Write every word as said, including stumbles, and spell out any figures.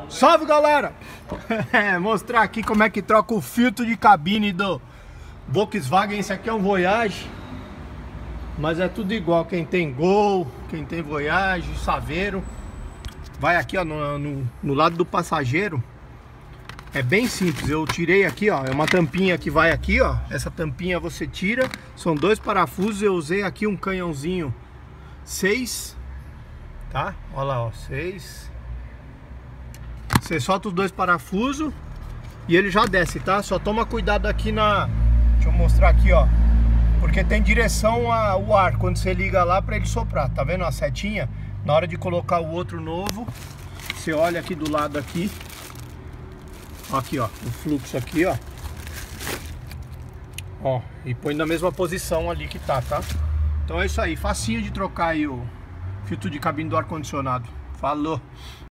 Salve, galera! Mostrar aqui como é que troca o filtro de cabine do Volkswagen. Esse aqui é um Voyage, mas é tudo igual. Quem tem Gol, quem tem Voyage, Saveiro, vai aqui, ó, no, no, no lado do passageiro. É bem simples, eu tirei aqui, ó, é uma tampinha que vai aqui, ó. Essa tampinha você tira, são dois parafusos. Eu usei aqui um canhãozinho seis, tá? Olha lá, ó, seis. Você solta os dois parafusos e ele já desce, tá? Só toma cuidado aqui na... Deixa eu mostrar aqui, ó. Porque tem direção ao ar quando você liga lá pra ele soprar. Tá vendo a setinha? Na hora de colocar o outro novo, você olha aqui do lado aqui. Aqui, ó, o fluxo aqui, ó. Ó, e põe na mesma posição ali que tá, tá? Então é isso aí, facinho de trocar aí o filtro de cabine do ar-condicionado. Falou!